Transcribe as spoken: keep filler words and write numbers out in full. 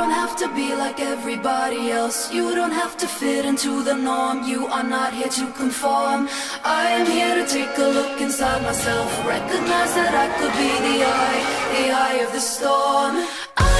don't have to be like everybody else. You don't have to fit into the norm. You are not here to conform. I am here to take a look inside myself, recognize that I could be the eye, the eye of the storm. I